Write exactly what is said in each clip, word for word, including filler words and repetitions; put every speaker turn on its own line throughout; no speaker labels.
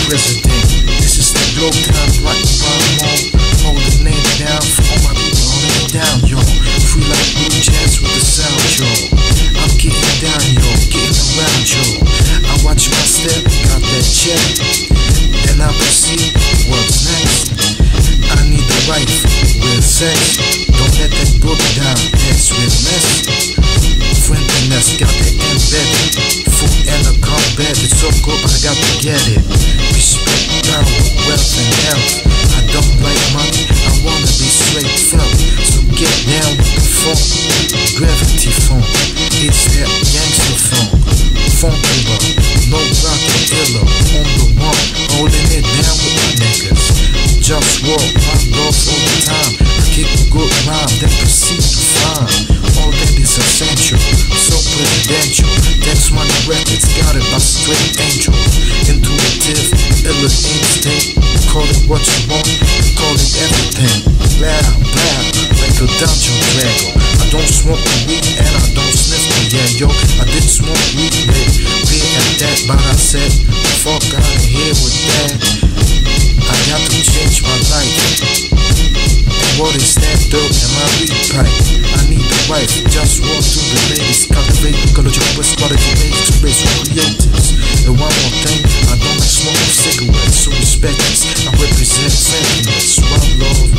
president. This is the glow time, right while I'm on. Holding it down for all my people, holding it down, yo. Free like blue jazz with the sound, yo. I'm getting down, yo, getting around, yo. I watch my step, got that check, then I proceed, what's next? I need the wife with sex. Don't let that book down, that's with mess. Friendliness, got the embedded. Food and a combat, it's so good, but I got to get it. Respect, power, wealth, and health. I don't like money, I wanna be straight felt. So get down with the funk, gravity funk. It's that gangster funk. Funkula, no rocket illa. On the one, holding it down with my niggas. JustWar, OneLove all the time. I kick a good rhyme, then proceed to find all that is essential, so presidential. That's money records, got it by straight angel. Intuitive, illa instinct. Call it what you want, call it everything. Loud, loud, like a dungeon dragon. I don't smoke the weed and I don't sniff the yeah, yo. I did smoke weed with beer at that, but I said, fuck out of here with that. I got to change my life. And what is that dope in my weed pipe? I need the wife, just walk to the ladies. Cultivate ecological quality ladies to raise creatives. And one more thing, I don't smoke cigarettes, so respect this. I represent sentiments, one love.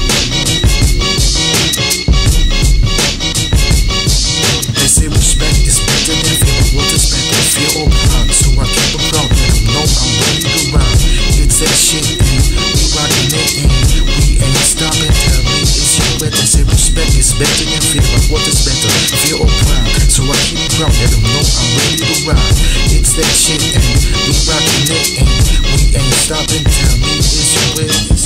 They say respect is better than fear, but what is better? Fear or pride? So I keep a proud, let them know I'm ready to ride. It's that shit, and we rockin' it, and we ain't stopping. Tell me it's your way. They say respect is better than fear, but what is better? Fear or pride? So I keep a proud, let them know I'm ready to ride. It's that shit, and we rockin' it, and we ain't stopping. Tell me it's your way.